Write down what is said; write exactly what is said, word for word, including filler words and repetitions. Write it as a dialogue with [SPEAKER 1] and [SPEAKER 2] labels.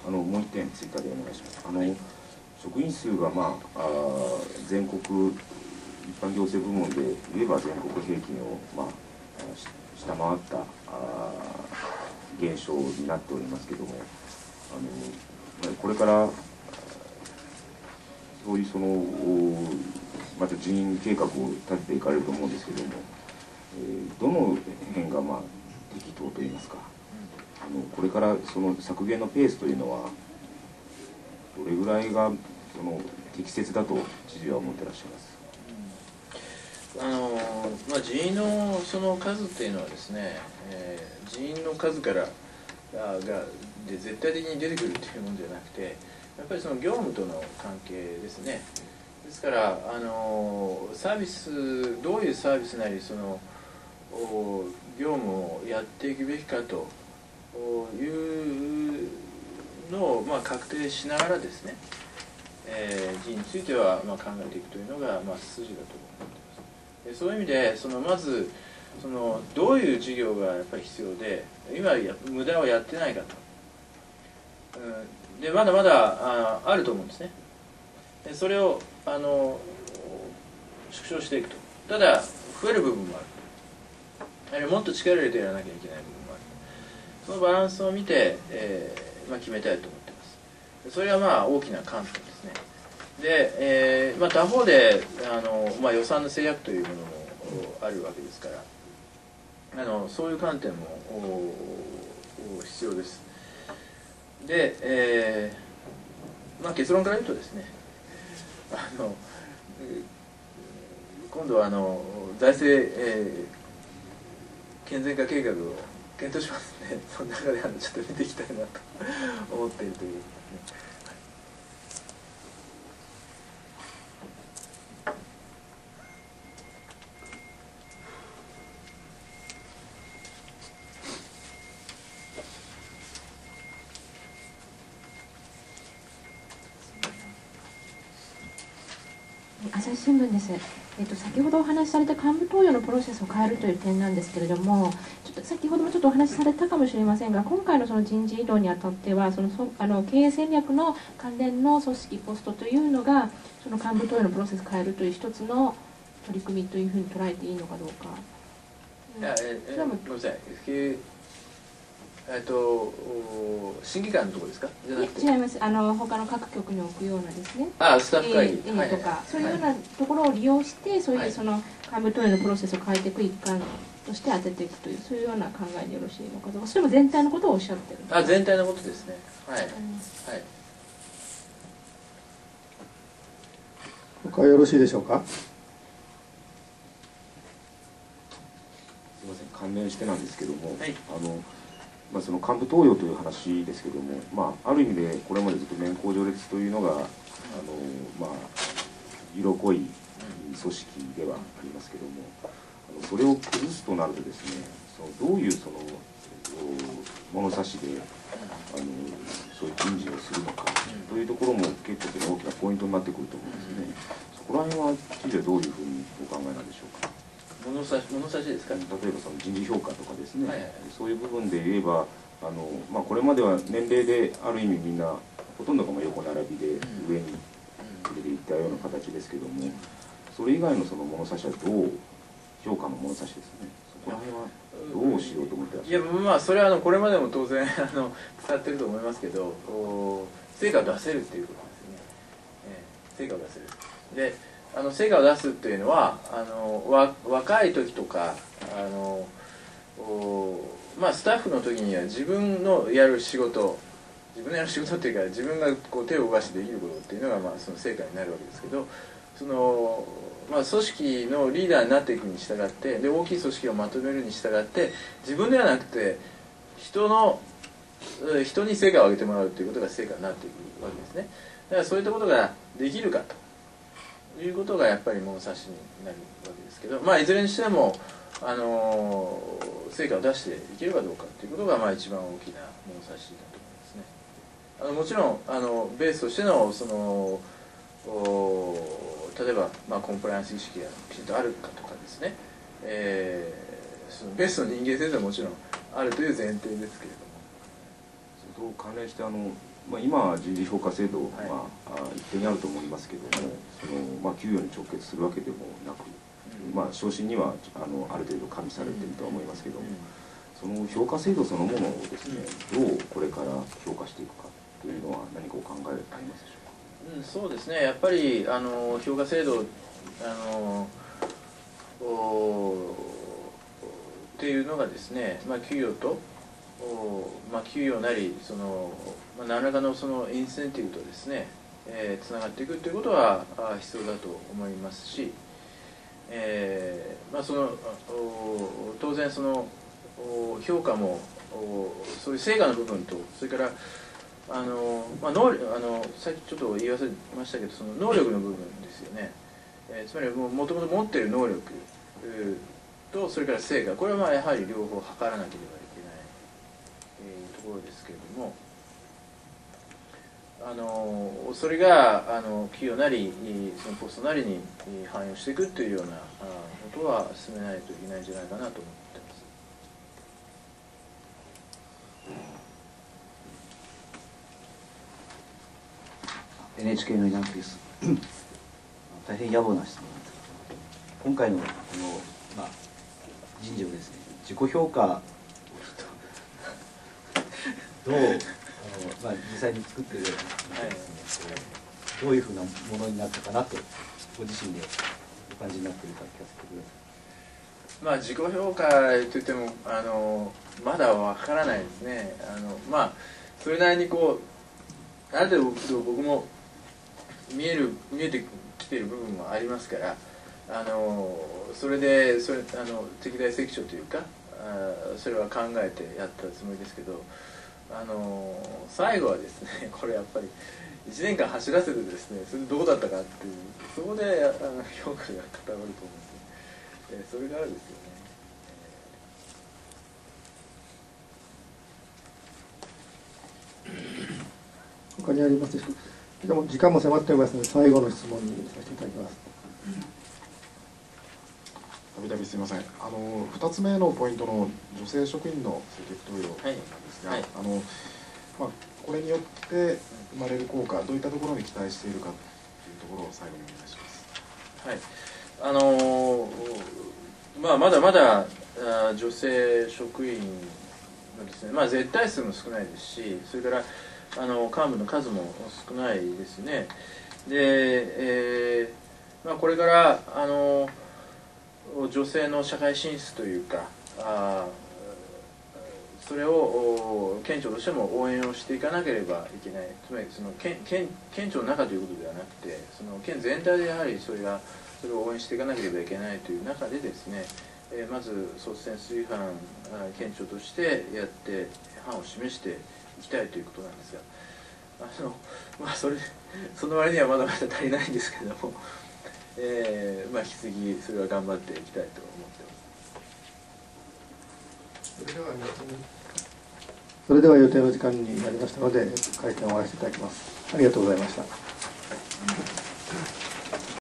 [SPEAKER 1] あのもう一点追加でお願いします。あの、はい、職員数が、まあ、あ全国一般行政部門で言えば全国平均を、まあ、下回ったあ現象になっておりますけども、あのこれからそういうそのまた人員計画を立てていかれると思うんですけども、えー、どの辺がまあ適当といいますか、あのこれからその削減のペースというのはどれぐらいがその適切だと知事は思ってらっしゃいます。
[SPEAKER 2] あのまあ、人員のその数っていうのはですね、えー、人員の数からがで絶対的に出てくるっていうものじゃなくて、やっぱりその業務との関係ですね。ですからあのサービスどういうサービスなりその業務をやっていくべきかというのを、まあ、確定しながらですね、えー、人員についてはまあ考えていくというのが、まあ、筋だと思っています。でそういう意味でそのまずそのどういう事業がやっぱり必要で今や無駄をやってないかと、うん、でまだまだ あ, あると思うんですね。でそれをあの縮小していくと。ただ増える部分もある。やはりもっと力を入れてやらなきゃいけない部分もある。そのバランスを見て、えーまあ、決めたいと思っています。それはまあ大きな観点ですね。で、えーまあ、他方であの、まあ、予算の制約というものもあるわけですからあのそういう観点も必要です。で、えーまあ、結論から言うとですねあの今度はあの財政、えー、健全化計画を検討しますので、その中であのちょっと見ていきたいなと思っているということですね。
[SPEAKER 3] 朝日新聞です。えっと、先ほどお話しされた幹部登用のプロセスを変えるという点なんですけれども、ちょっと先ほどもちょっとお話しされたかもしれませんが、今回のその人事異動にあたっては、そのそあの経営戦略の関連の組織ポストというのが、その幹部登用のプロセスを変えるという一つの取り組みというふうに捉えていいのかどうか。
[SPEAKER 2] いやええごめんなさい。えっと審議会のところですか？じゃなくて
[SPEAKER 3] 違います。あの他の各局に置くようなですね。
[SPEAKER 2] ああ、スタッフ会議、
[SPEAKER 3] えーはい、とかそういうようなところを利用して、そういうその幹部登用のプロセスを変えていく一環として当てていくというそういうような考えでよろしいのかどうか。それも全体のことをおっしゃってるんですか？
[SPEAKER 2] あ、全体のことですね。はい。はい。
[SPEAKER 4] 他よろしいでしょうか？
[SPEAKER 1] すみません、関連してなんですけども、はい、あのまあ、その幹部登用という話ですけども、まあ、ある意味でこれまでずっと年功序列というのがあの、まあ、色濃い組織ではありますけども、あのそれを崩すとなるとですね、そのどういうその物差しであのそういう人事をするのかというところも結構大きなポイントになってくると思うんですね。そこら辺は知事はどういうふうにお考えなんでしょうか。
[SPEAKER 2] 物差し、物差しですか。例
[SPEAKER 1] えばその人事評価とかですね、はいはい、そういう部分で言えばあの、まあ、これまでは年齢である意味みんなほとんどが横並びで上に出ていったような形ですけども、それ以外のその物差しはどう評価の物差しですね、そこら辺はどうしようと思ってらっしゃる。
[SPEAKER 2] いや、まあそれはあのこれまでも当然あの使ってると思いますけど、成果を出せるっていうことですね、えー、成果を出せる。であの成果を出すっていうのはあのわ若い時とかあのまあスタッフの時には自分のやる仕事自分のやる仕事っていうか自分がこう手を動かしてできることっていうのがまあその成果になるわけですけど、その、まあ、組織のリーダーになっていくに従ってで大きい組織をまとめるに従って自分ではなくて人の人に成果を上げてもらうということが成果になっていくわけですね。だからそういったことができるかということがやっぱり物差しになるわけですけど、まあいずれにしてもあの成果を出していけるかどうかということがまあ一番大きな物差しだと思いますね。あのもちろんあのベースとしてのその例えば、まあ、コンプライアンス意識がきちんとあるかとかですね、えー、そのベースの人間性はもちろんあるという前提ですけれども、
[SPEAKER 1] それと関連してあのまあ、今人事評価制度、
[SPEAKER 2] はい、
[SPEAKER 1] まあ、一定にあると思いますけども、そのまあ、給与に直結するわけでもなく、うん、まあ、昇進にはあのある程度加味されているとは思いますけども、うん、その評価制度そのものをですね、どうこれから評価していくかというのは何かお考えありますでしょうか。
[SPEAKER 2] うん、そうですね、やっぱりあの評価制度あのっていうのがですね、まあ、給与と、まあ、給与なりその、まあ、何らかのそのインセンティブとですね、えー、つながっていくということは必要だと思いますし、えーまあ、その当然その評価もそういう成果の部分と、それからあの、まあ、能力あのさっきちょっと言い忘れましたけど、その能力の部分ですよね、えー、つまりもともと持っている能力とそれから成果、これはまあやはり両方図らなければいけない、えー、ところですけれども、あのそれがあの企業なりそのポストなりに反映していくというようなことは進めないといけないんじゃないかなと思っています。
[SPEAKER 5] エヌエイチケー の稲垣です。大変野暮な質問なんですけど、今回のこの、まあ、人事をですね、自己評価をどうあの、まあ、実際に作っているような、はい、どういうふうなものになったかなとご自身でお感じになっているか聞かせてください。
[SPEAKER 2] まあ、自己評価といってもあのまだわからないですね。あのまあそれなりにこうある程度僕も見える見えてきている部分もありますから、あのそれでそれあの適材適所というか、あそれは考えてやったつもりですけど、あの最後はですね、これやっぱりいちねんかん走らせてですね、それでどうだったかっていう、そこであの評価が固まると思うんですね。えそれからですよね。
[SPEAKER 4] 他にありますでしょうか。でも時間も迫っておりますので、最後の質問にさせていただきます。
[SPEAKER 6] たびたびすみません。あのふたつめのポイントの女性職員の積極登用なんですが、はいはい、あのまあこれによって生まれる効果、どういったところに期待しているかというところを最後にお願いします。
[SPEAKER 2] はい。あのまあまだまだ女性職員のですね、まあ絶対数も少ないですし、それからあの幹部の数も少ないですね。で、えーまあ、これからあの女性の社会進出というか、あそれを県庁としても応援をしていかなければいけない。つまりその 県, 県, 県庁の中ということではなくて、その県全体でやはりそれがそれを応援していかなければいけないという中でですね、えー、まず率先垂範県庁としてやって範を示していきたいということなんですが、あのまあそれその割にはまだまだ足りないんですけれども、えーまあ、引き続きそれは頑張っていきたいと思ってます。
[SPEAKER 4] それではそれでは予定の時間になりましたので、会見を終わらせていただきます。ありがとうございました。